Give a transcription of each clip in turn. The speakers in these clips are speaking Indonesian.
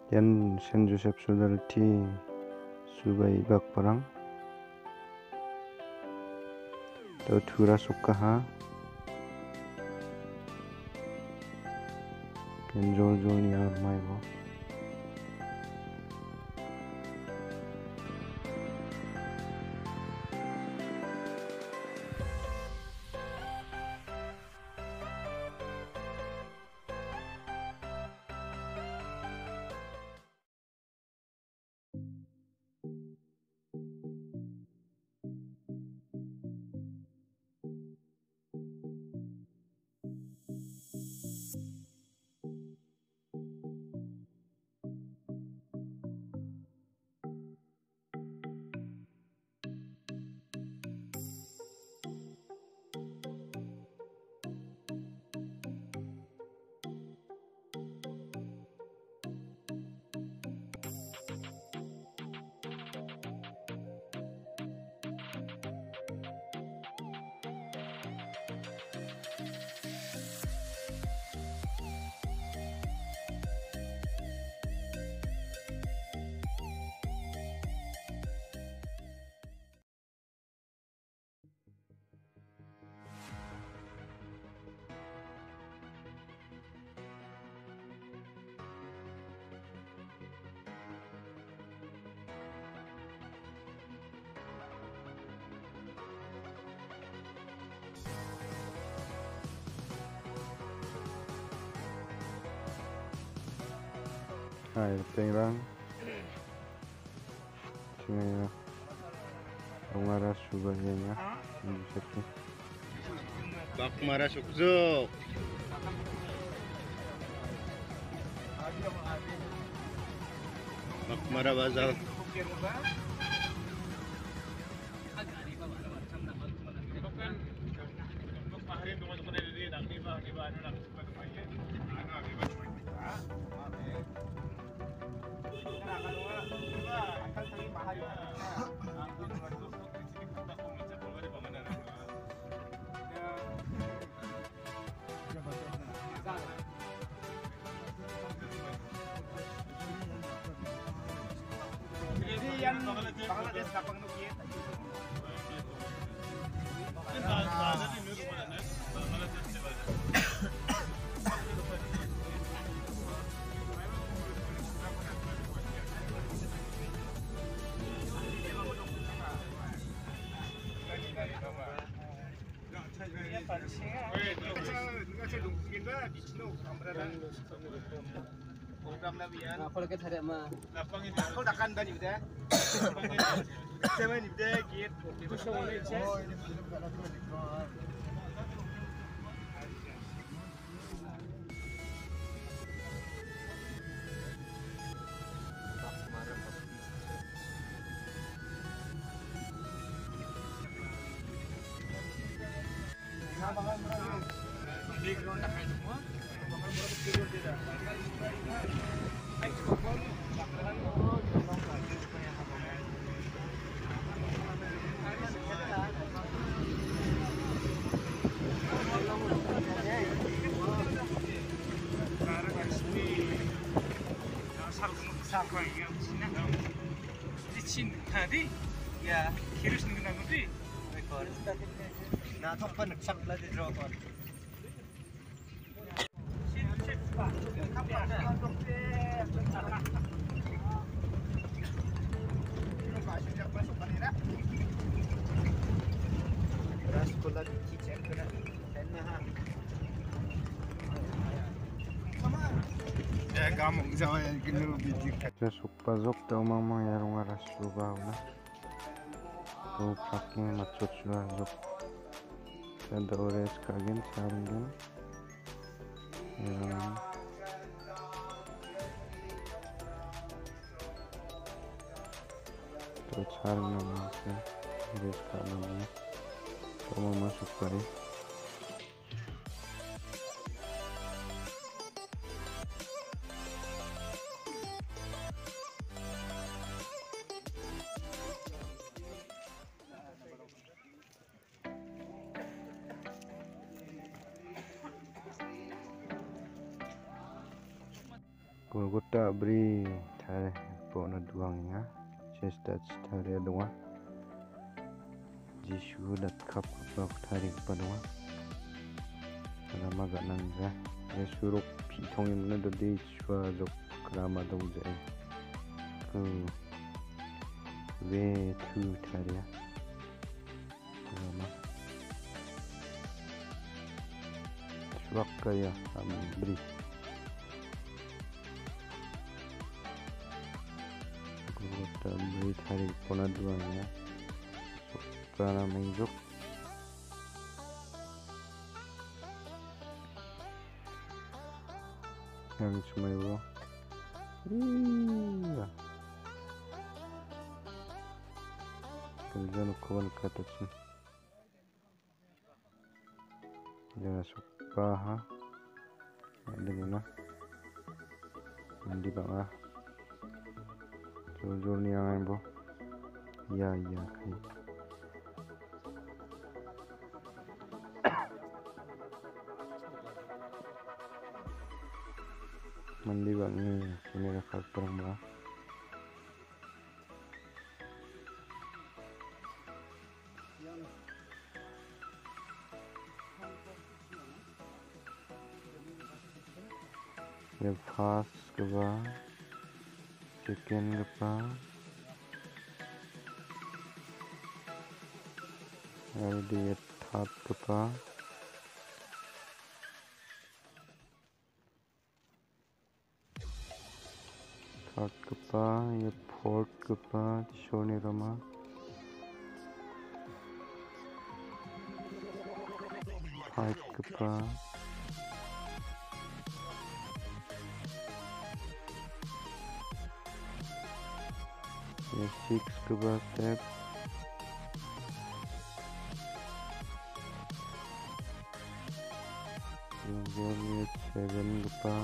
Yan Saint Joseph Sudar ti subai bak parang to thura sukka ha yan jol jol ni ar mai bo hai pengrang cuma ngara subahnya seperti bak mara sukzuk bak mara bazal Yan Bangladesh kapang nukit. Program nabiyan. Ako lagi tadi mah. Lapang ini. Aku dah kan dan juga. Saya ini dia git. Itu show ini cek. Oh ini belum ada tuh di keluar. Background dah kayak semua. Bakal berapa tidak. Tadi ya kirus nunggu nanti rekor nah topan sak lah di draw kon sekolah cicak kena tanah ya kamu sama yang kena biji sukpa zok tau mama yarung aras subah na so paknya macot suah zok ada ores kagen saringen तो चार नंबर से रेस का नंबर तो मम्मा सुपारी Golgota beri thare pona duangnya chesta thare donga Jishu dat kap bak thari padonga rama ganan ja suruk pitong imna do de chwa jok krama dong je ku ve tu thare rama chwak kaya beri golgota beri thari pona duangnya para menjuk yang semua iya kerjaan kawan kata sih jangan suka ha ada mana mandi bang ah jujur nih yang bo ya mandi bang ini rakal perang bah breakfast ke bah chicken ke bah hari diet hot ke bah hot ke bah ya pork ke bah shoni rama hot ke bah ya 6 ke bah step ya 7 ke bah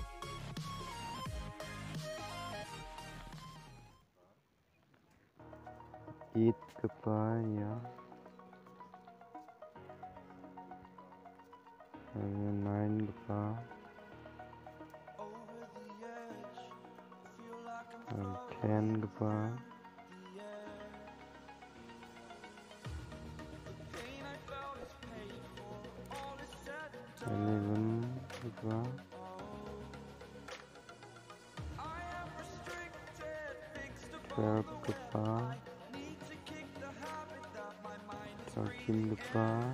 8 ke bah ya 9 ke bah 10 ke bah 11 ke bah 12 ke bah 13 ke bah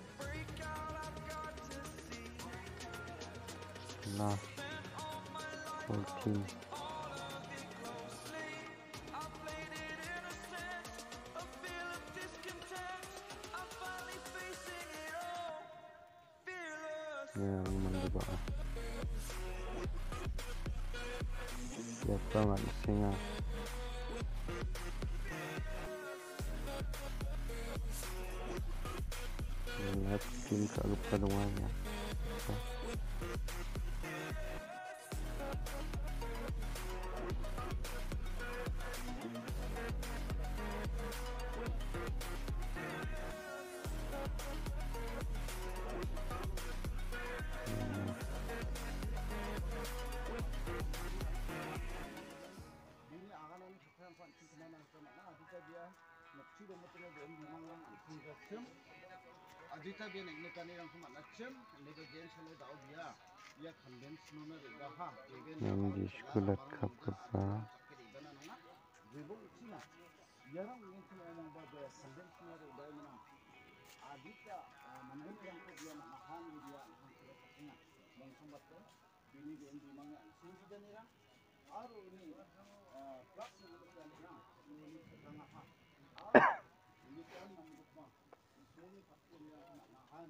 last 14 ya mandi bah siapa nggak singa lihat tim tak lupa doanya Adita biar naik nekani orang cuma nacem, nego gen selalu tahu dia konvensional mereka ha. yang di sekolah kap apa Jebol Cina, jarang yang cuma orang bawa konvensional mereka mana. Adita mana yang dia nak makan dia akan sudah punya. Bangsa baca ini dia di mana sini dia ni lah. Aru ini plus yang dia ni lah. Ini setengah ha. Ini kan nampak mah. Ini pasti dia nak makan.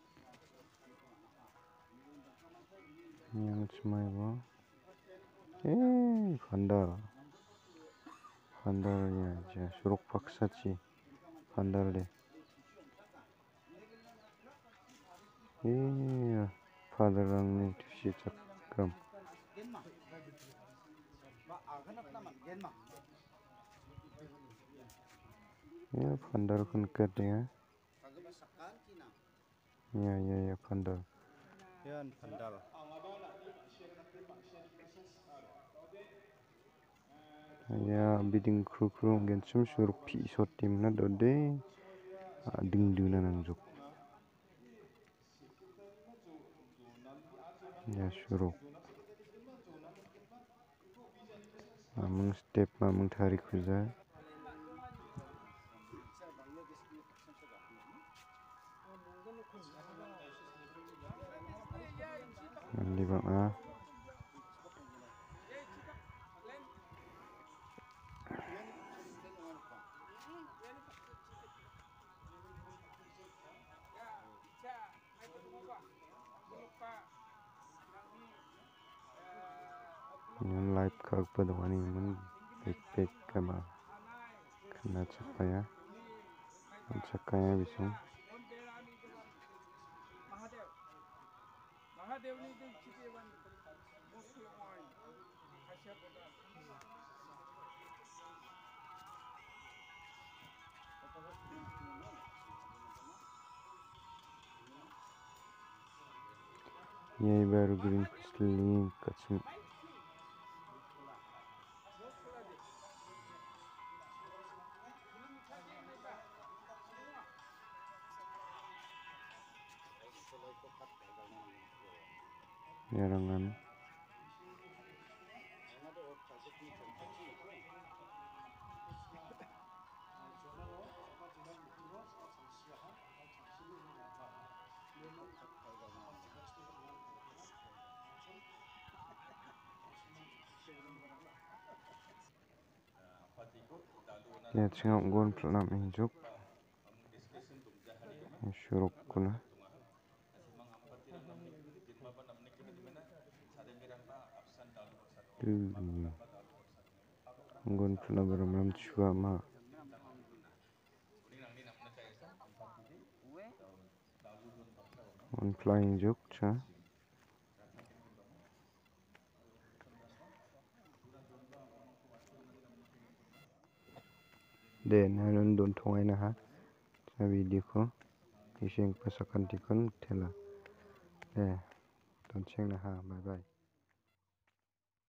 yang semua itu Vandalnya aja suruk paksa sih vandal deh iya padaran nih si cakram ya vandal kan kerja ya vandal Yan pandal. Ya bidding kru gen sum suruk pi so tim na dode ding na nangjok. Ya suruk. Mamung step mamung tarik kuza. Mandi bang Yang live kag padawani mun backpack kama kena cakaya bisung. Yai baru green kusling kacung. Yarangan. Ya cingap gon pelam injuk. Suruk kuna. Gon pelam beram chua ma. Gon flying juk cha. De nanun don thongai na ha. Sa video ko iseng pasakan tikon tela. Don cheng na ha. Bye bye.